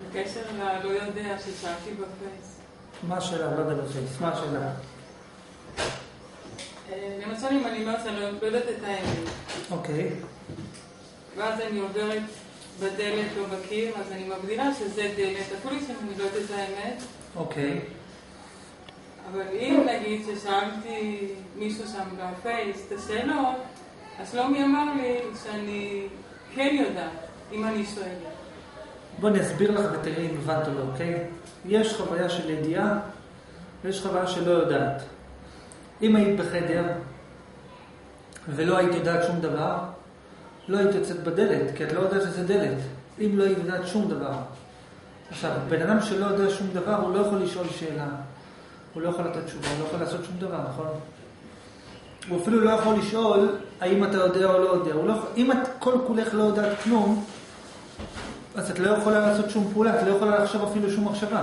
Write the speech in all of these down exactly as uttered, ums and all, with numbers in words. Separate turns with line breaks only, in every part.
בקשר ללא יודע ששאלתי בפייס.
מה השאלה? לא יודע בפייס. מה השאלה?
למשל אם אני אומרת שאני לא יודעת את האמת.
אוקיי.
ואז אני עוברת בדלת או בקיר, אז אני מבדילה שזה דלת, אפילו שאני לא יודעת את האמת.
אוקיי.
אבל אם נגיד ששאלתי מישהו שם בפייס את השאלות, אז שלומי אמר לי שאני כן יודעת, אם אני שואלת.
בוא נסביר לך ותראי אם הבנת או לא, אוקיי? יש חוויה של ידיעה ויש חוויה שלא יודעת. אם היית בחדר ולא היית יודעת שום דבר, לא היית יוצאת בדלת, כי את לא יודעת שזה דלת. אם לא היית יודעת שום דבר. עכשיו, בן אדם שלא יודע שום דבר, הוא לא יכול לשאול שאלה. הוא לא יכול לתת תשובה, הוא לא יכול לעשות שום דבר, נכון? הוא אפילו לא יכול לשאול האם אתה יודע או לא יודע. הוא לא יכול... אם את כל כולך לא יודעת כלום, אז את לא יכולה לעשות שום פעולה, את לא יכולה לחשוב אפילו שום מחשבה.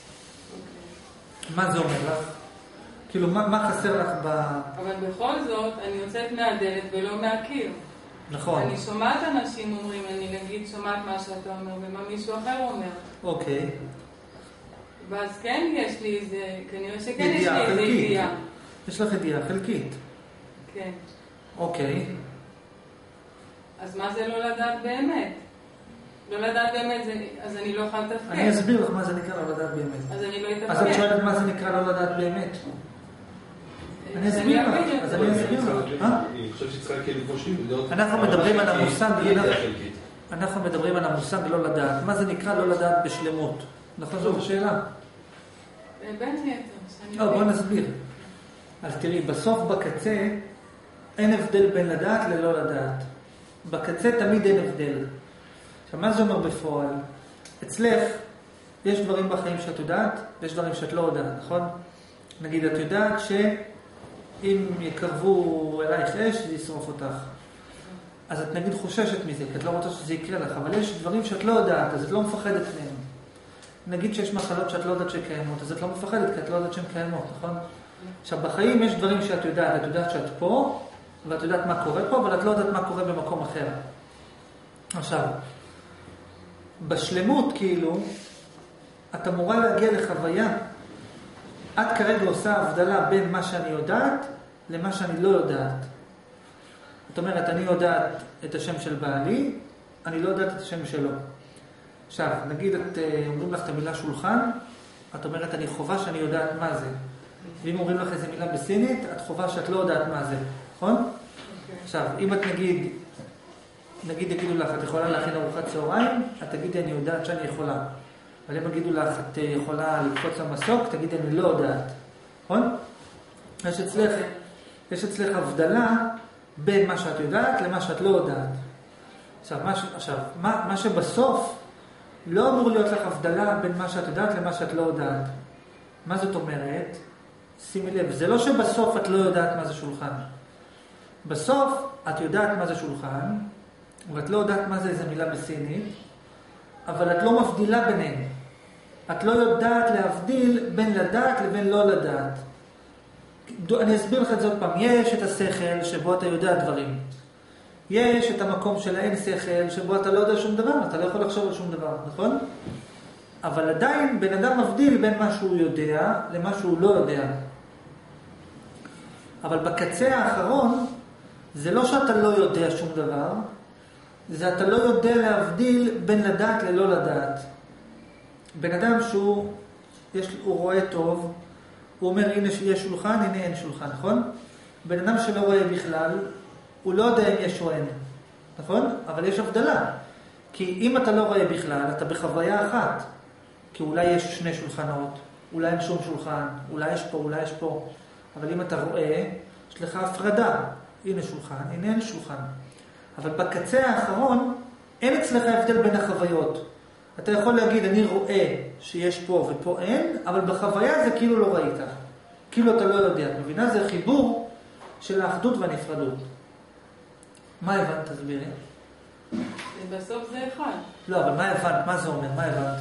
מה זה אומר לך? כאילו, מה, מה חסר לך ב...
אבל בכל זאת, אני יוצאת מהדלת ולא מהקיר.
נכון.
אני שומעת אנשים אומרים, אני נגיד שומעת מה שאתה אומר, ומה מישהו אחר אומר.
אוקיי.
ואז כן יש לי איזה, כנראה שכן יש לי איזה ידיעה.
יש לך ידיעה חלקית.
כן.
אוקיי.
אז מה זה לא לדעת באמת? לא לדעת באמת, זה, אז אני לא יכולה לתפקד.
אני אסביר לך מה זה נקרא לא לדעת באמת.
אז אני לא אתפקד.
אז את שואלת מה זה נקרא לא לדעת באמת? אני אסביר לך. אז אני אסביר לך.
אני חושב שצריכה כאילו חושבים.
אנחנו מדברים על המושג, אנחנו מדברים על המושג לא לדעת. מה זה נקרא לא לדעת בשלמות? נכון זאת השאלה?
בין היתר.
לא, בוא נסביר. אז תראי, בסוף בקצה אין הבדל בין לדעת ללא לדעת. בקצה תמיד אין הבדל. עכשיו, מה זה אומר בפועל? אצלך יש דברים בחיים שאת יודעת, ויש דברים שאת לא יודעת, נכון? נגיד, את יודעת שאם יקרבו אלייך אש, זה ישרוף אותך. אז את נגיד חוששת מזה, כי את לא רוצה שזה יקרה לך, אבל יש דברים שאת לא יודעת, אז את לא מפחדת מהם. נגיד שיש מחלות שאת לא יודעת שקיימות, אז את לא מפחדת, כי את לא יודעת שהן קיימות, נכון? עכשיו, בחיים יש דברים שאת יודעת, את יודעת שאת פה, ואת יודעת מה קורה פה, אבל את לא יודעת מה קורה במקום אחר. עכשיו, בשלמות, כאילו, את אמורה להגיע לחוויה. את כרגע עושה הבדלה בין מה שאני יודעת למה שאני לא יודעת. זאת אומרת, אני יודעת את השם של בעלי, אני לא יודעת את השם שלו. עכשיו, נגיד, את אומרים לך את המילה שולחן, את אומרת, אני חובה שאני יודעת מה זה. ואם אומרים לך איזה מילה בסינית, את חובה שאת לא יודעת מה זה. נכון? Okay. עכשיו, אם את נגיד, נגיד יגידו לך, את יכולה להכין ארוחת צהריים, את תגידי, אני יודעת שאני יכולה. אבל אם יגידו לך, את יכולה לקפוץ למסוק, תגידי, אני לא יודעת. נכון? יש אצלך, יש אצלך הבדלה בין מה שאת יודעת למה שאת לא יודעת. עכשיו, מה, עכשיו, מה, מה שבסוף לא אמור להיות לך הבדלה בין מה שאת יודעת למה שאת לא יודעת. מה זאת אומרת? שימי לב, זה לא שבסוף את לא יודעת מה זה שולחן. בסוף את יודעת מה זה שולחן, ואת לא יודעת מה זה איזה מילה בסינית, אבל את לא מבדילה ביניהם. את לא יודעת להבדיל בין לדעת לבין לא לדעת. אני אסביר לך את זה עוד פעם. יש את השכל שבו אתה יודע דברים. יש את המקום של האין שכל שבו אתה לא יודע שום דבר, אתה לא יכול לחשוב על שום דבר, נכון? אבל עדיין בן אדם מבדיל בין מה שהוא יודע למה שהוא לא יודע. אבל בקצה האחרון, זה לא שאתה לא יודע שום דבר, זה אתה לא יודע להבדיל בין לדעת ללא לדעת. בן אדם שהוא, יש, הוא רואה טוב, הוא אומר הנה יש שולחן, הנה אין שולחן, נכון? בן אדם שלא רואה בכלל, הוא לא יודע אם יש או אין, נכון? אבל יש הבדלה. כי אם אתה לא רואה בכלל, אתה בחוויה אחת. כי אולי יש שני שולחנות, אולי אין שום שולחן, אולי יש פה, אולי יש פה. אבל אם אתה רואה, יש לך הפרדה. הנה שולחן, הנה אין שולחן. אבל בקצה האחרון, אין אצלך הבדל בין החוויות. אתה יכול להגיד, אני רואה שיש פה ופה אין, אבל בחוויה זה כאילו לא ראית. כאילו אתה לא יודע. את מבינה? זה חיבור של האחדות והנפרדות. מה הבנת? תסבירי.
בסוף זה אחד.
לא, אבל מה הבנת? מה זה אומר? מה הבנת?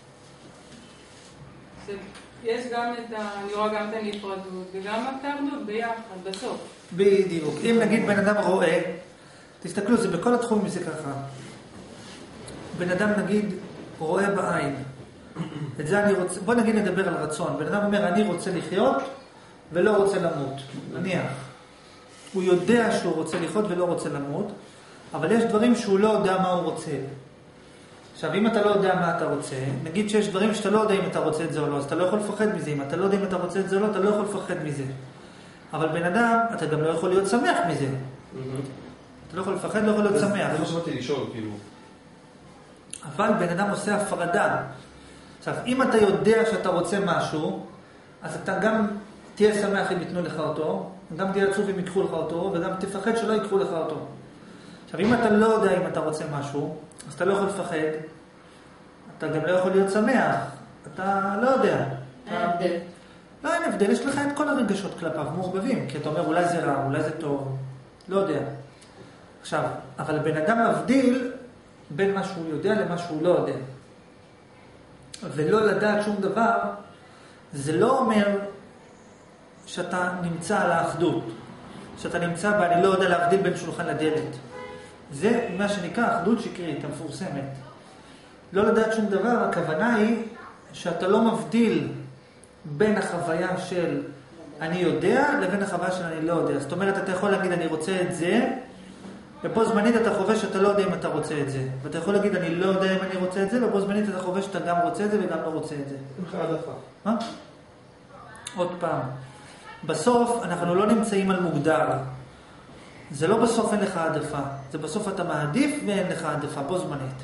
יש גם את ה... אני רואה גם את הנפרדות וגם את האחדות ביחד, בסוף.
בדיוק. אם נגיד בן אדם רואה, תסתכלו, זה בכל התחומים זה ככה. בן אדם נגיד רואה בעין. את זה אני רוצה, בוא נגיד נדבר על רצון. בן אדם אומר, אני רוצה לחיות ולא רוצה למות. נניח. הוא יודע שהוא רוצה לחיות ולא רוצה למות, אבל יש דברים שהוא לא יודע מה הוא רוצה. עכשיו, אם אתה לא יודע מה אתה רוצה, נגיד שיש דברים שאתה לא יודע אם אתה רוצה את זה או לא, אז אתה לא יכול לפחד מזה. אם אתה לא יודע אם אתה רוצה את זה או לא, אתה לא יכול לפחד מזה. אבל בן אדם, אתה גם לא יכול להיות שמח מזה. אתה לא יכול לפחד, לא יכול להיות שמח.
זה מה שבאתי לשאול, כאילו.
אבל בן אדם עושה הפרדה. עכשיו, אם אתה יודע שאתה רוצה משהו, אז אתה גם תהיה שמח אם יתנו לך אותו, גם תהיה עצוב אם יקחו לך אותו, וגם תפחד שלא יקחו לך אותו. עכשיו, אם אתה לא יודע אם אתה רוצה משהו, אז אתה לא יכול לפחד, אתה גם לא יכול להיות שמח, אתה לא יודע.
אין הבדל.
לא, אין הבדל, יש לך את כל הרגשות כלפיו מעורבבים, כי אתה אומר אולי זה רע, אולי זה טוב, לא יודע. עכשיו, אבל בן אדם מבדיל בין מה שהוא יודע למה שהוא לא יודע. ולא לדעת שום דבר, זה לא אומר שאתה נמצא על האחדות, שאתה נמצא בה, אני לא יודע להבדיל בין שולחן לדלת. זה מה שנקרא אחדות שקרית, המפורסמת. לא לדעת שום דבר, הכוונה היא שאתה לא מבדיל בין החוויה של אני יודע לבין החוויה של אני לא יודע. זאת אומרת, אתה יכול להגיד אני רוצה את זה, ופה זמנית אתה חווה שאתה לא יודע אם אתה רוצה את זה. ואתה יכול להגיד אני לא יודע אם אני רוצה את זה, ופה זמנית אתה חווה שאתה גם רוצה את זה וגם לא רוצה את זה.
איך העדפה?
מה? עוד פעם. בסוף אנחנו לא נמצאים על מוגדר. זה לא בסוף אין לך העדפה. זה בסוף אתה מעדיף ואין לך העדפה, בו זמנית.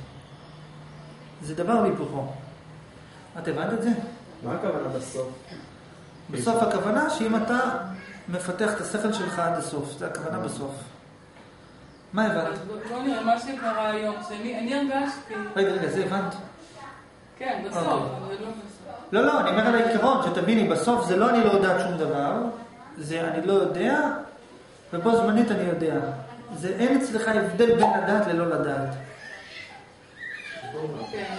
זה דבר והיפוכו. את הבנת את זה?
מה הכוונה בסוף?
בסוף הכוונה שאם אתה מפתח את השכל שלך עד הסוף, זה הכוונה בסוף. מה הבנת?
אז בוא נראה מה שקרה היום, שאני הרגשתי...
רגע, רגע, זה הבנת?
כן, בסוף,
אוקיי.
אבל לא בסוף.
לא, לא, אני אומר על העיקרון, שתביני, בסוף זה לא אני לא יודעת שום דבר, זה אני לא יודע, ובו זמנית אני יודע. זה אין אצלך הבדל בין לדעת ללא לדעת.
כן.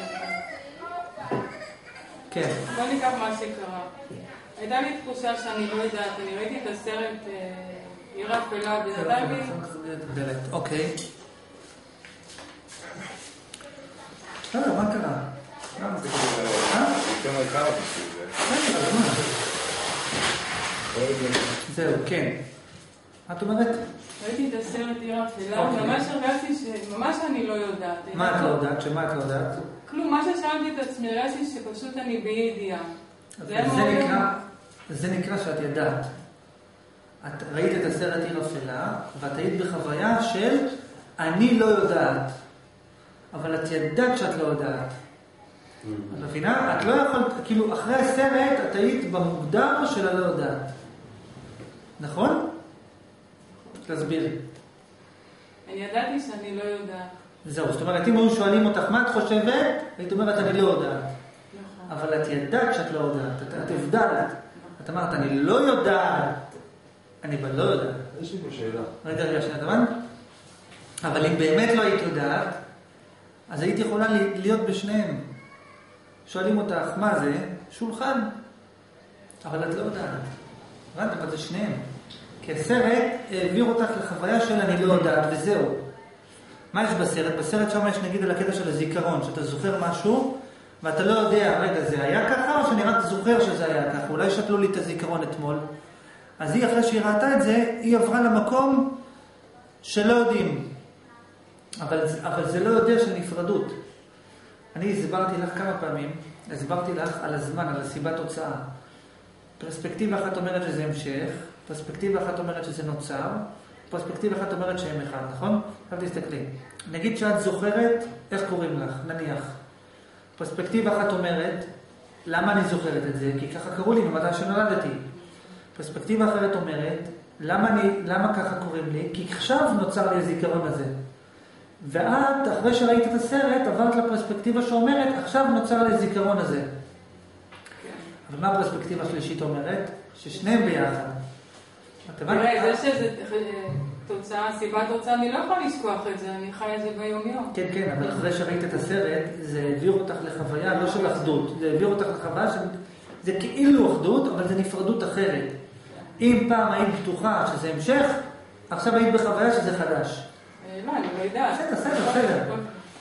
כן.
בוא ניקח מה שקרה. הייתה לי תחושה שאני לא יודעת, אני ראיתי את הסרט עיר אפלה, ונתן לי...
דלת, אוקיי. לא, לא, מה קרה? זהו, כן. מה את אומרת?
ראיתי את הסרט עיר אפלה, ממש הרגשתי שממש אני לא יודעת.
מה את לא יודעת? שמה את לא יודעת?
כלום, מה ששאלתי את עצמי, הרגשתי שפשוט אני באי ידיעה.
זה נקרא שאת ידעת. את ראית את הסרט עיר אפלה, ואת היית בחוויה של אני לא יודעת. אבל את ידעת שאת לא יודעת. את מבינה? את לא יכולת, כאילו אחרי הסרט את היית במוגדר של הלא יודעת. נכון? תסבירי.
אני ידעתי שאני לא יודעת.
זהו, זאת אומרת, אם היו שואלים אותך מה את חושבת, היית אומרת אני לא יודעת. אבל את ידעת שאת לא יודעת, את הבדלת. את אמרת, אני לא יודעת, אני אבל לא יודעת.
יש לי פה שאלה.
רגע, רגע, שנייה, תמן? אבל אם באמת לא היית יודעת, אז היית יכולה להיות בשניהם. שואלים אותך, מה זה? שולחן. אבל את לא יודעת. הבנת, אבל זה שניהם. כי הסרט העביר אותך לחוויה של אני לא יודעת, וזהו. מה יש בסרט? בסרט שם יש נגיד על הקטע של הזיכרון, שאתה זוכר משהו, ואתה לא יודע, רגע, זה היה ככה, או שאני רק זוכר שזה היה ככה? אולי שתלו לי את הזיכרון אתמול. אז היא, אחרי שהיא ראתה את זה, היא עברה למקום שלא יודעים. אבל, אבל זה לא יודע של נפרדות. אני הסברתי לך כמה פעמים, הסברתי לך על הזמן, על הסיבת תוצאה. פרספקטיבה אחת אומרת שזה המשך, פרספקטיבה אחת אומרת שזה נוצר, פרספקטיבה אחת אומרת שהם אחד, נכון? עכשיו תסתכלי. נגיד שאת זוכרת, איך קוראים לך? נניח. פרספקטיבה אחת אומרת, למה אני זוכרת את זה? כי ככה קראו לי ממתי שנולדתי. פרספקטיבה אחרת אומרת, למה, אני, למה ככה קוראים לי? כי עכשיו נוצר לי הזיכרון הזה. ואת, אחרי שראית את הסרט, עברת לפרספקטיבה שאומרת, עכשיו נוצר לי הזיכרון הזה. אבל מה הפרספקטיבה השלישית אומרת? ששניהם ביחד.
תראה, זה שזה תוצאה, סיבת תוצאה, אני לא יכולה לשכוח את זה, אני חי את זה ביום יום.
כן, כן, אבל אחרי שראית את הסרט, זה העביר אותך לחוויה, לא של אחדות, זה העביר אותך לחוויה של... זה כאילו אחדות, אבל זה נפרדות אחרת. אם פעם היית בטוחה שזה המשך, עכשיו היית בחוויה שזה חדש.
לא, אני לא יודעת.
בסדר, בסדר, בסדר.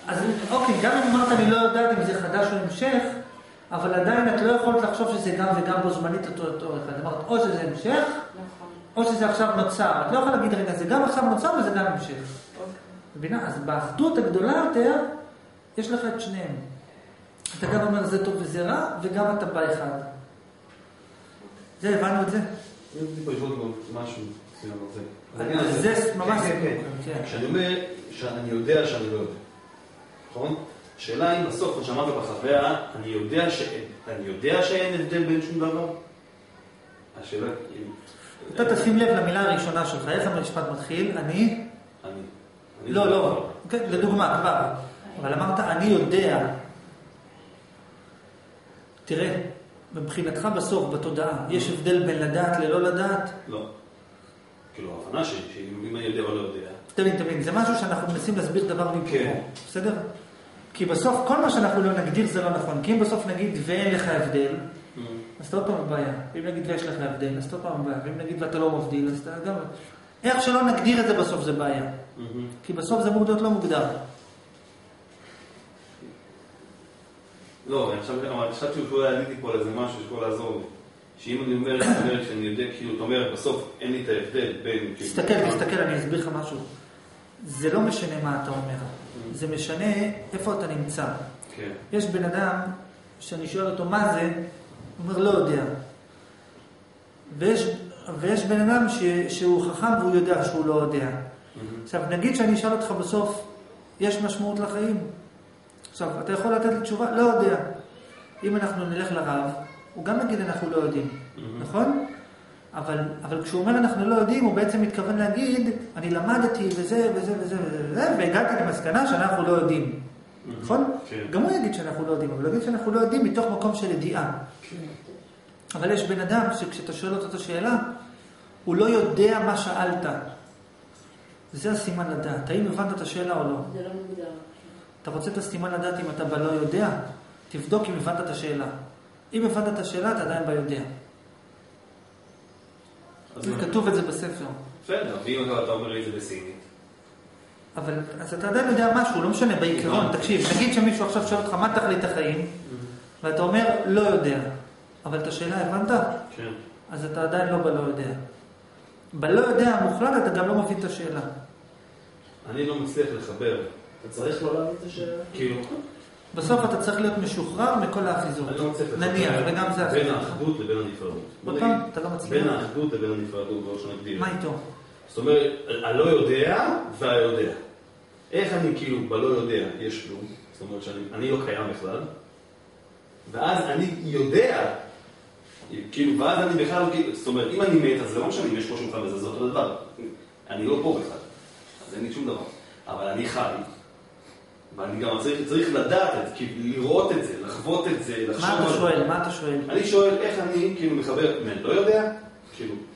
אז אוקיי, גם אם אמרת אני לא יודעת אם זה חדש או המשך, אבל עדיין את לא יכולת לחשוב שזה גם וגם בו זמנית אותו אותו אחד. אמרת, או שזה המשך, או שזה עכשיו נוצר. את לא יכולה להגיד, רגע, זה גם עכשיו נוצר וזה גם המשך. מבינה? אז באחדות הגדולה יותר, יש לך את שניהם. אתה גם אומר זה טוב וזה רע, וגם אתה בא אחד. זה, הבנו את זה?
אני רוצה לשאול משהו מסוים על זה.
זה ממש...
כשאני אומר שאני יודע שאני לא יודע. נכון? השאלה היא בסוף, כמו שאמרת בחוויה, אני יודע שאין, אני יודע שאין הבדל בין שום דבר? השאלה היא...
אתה תשים לב למילה הראשונה שלך, איך המשפט מתחיל? אני?
אני.
לא, לא. לדוגמה, כבר. אבל אמרת, אני יודע. תראה, מבחינתך בסוף, בתודעה, יש הבדל בין לדעת ללא לדעת?
לא. כאילו, ההבנה שלי, שאם אני יודע או לא יודע.
תבין, תבין, זה משהו שאנחנו מנסים להסביר דבר במקומו. בסדר? כי בסוף, כל מה שאנחנו לא נגדיר זה לא נכון. כי אם בסוף נגיד ואין לך הבדל, אז אתה עוד פעם הבעיה. אם נגיד ויש לך הבדל, אז אתה עוד פעם הבעיה. ואם נגיד ואתה לא מבדיל, אז אתה גם... איך שלא נגדיר את זה בסוף זה בעיה. כי בסוף זה מוגדות לא מוגדר.
לא, אני חשבתי שהוא היה להגיד לי פה על איזה משהו שכל לעזור. שאם אני אומר, אני אומר שאני יודע, כאילו, אתה אומר, בסוף אין לי את ההבדל בין...
תסתכל, תסתכל, אני אסביר לך משהו. זה לא משנה מה אתה אומר. זה משנה איפה אתה נמצא.
כן.
יש בן אדם שאני שואל אותו מה זה, הוא אומר לא יודע. ויש, ויש בן אדם ש, שהוא חכם והוא יודע שהוא לא יודע. Mm-hmm. עכשיו נגיד שאני אשאל אותך בסוף, יש משמעות לחיים? עכשיו אתה יכול לתת לי תשובה? לא יודע. אם אנחנו נלך לרב, הוא גם נגיד אנחנו לא יודעים. Mm-hmm. נכון? אבל, אבל כשהוא אומר אנחנו לא יודעים, הוא בעצם מתכוון להגיד, אני למדתי וזה וזה וזה וזה, והגעתי למסקנה שאנחנו לא יודעים. נכון?
כן.
גם הוא יגיד שאנחנו לא יודעים, אבל הוא יגיד שאנחנו לא יודעים מתוך מקום של ידיעה. כן. אבל יש בן אדם שכשאתה שואל אותו את השאלה, הוא לא יודע מה שאלת. זה הסימן לדעת. האם הבנת את השאלה או לא?
זה לא מוגדר. אתה
רוצה את הסימן לדעת אם אתה בלא יודע? תבדוק אם הבנת את השאלה. אם הבנת את השאלה, אתה עדיין ביודע. כתוב את זה בספר.
בסדר, ואם אתה אומר לי את זה בסינית.
אבל, אז אתה עדיין יודע משהו, לא משנה, בעיקרון, תקשיב, נגיד שמישהו עכשיו שואל אותך מה תכלית החיים, ואתה אומר, לא יודע. אבל את השאלה הבנת?
כן.
אז אתה עדיין לא בלא יודע. בלא יודע המוחלט, אתה גם לא מבין את השאלה.
אני לא מצליח לחבר. אתה צריך לא להבין את השאלה? כאילו...
בסוף אתה צריך להיות משוחרר מכל האחיזות. נניח, וגם זה
בין האחדות לבין הנפרדות.
עוד פעם, אתה לא מצליח.
בין האחדות לבין הנפרדות, לא שנגדיר.
מה איתו?
זאת אומרת, הלא יודע והיודע. איך אני כאילו בלא יודע יש כלום, זאת אומרת שאני לא קיים בכלל, ואז אני יודע, כאילו, ואז אני בכלל, זאת אומרת, אם אני מת, אז זה לא משנה אם יש פה שולחן וזה, זה אותו דבר. אני לא פה בכלל, אז אין לי שום דבר. אבל אני חי, ואני גם צריך, צריך לדעת את זה, כאילו, לראות את זה, לחוות את זה, לחשוב...
מה אתה שואל? מה אתה שואל?
אני שואל איך אני, כאילו, מחבר, אני לא יודע, כאילו,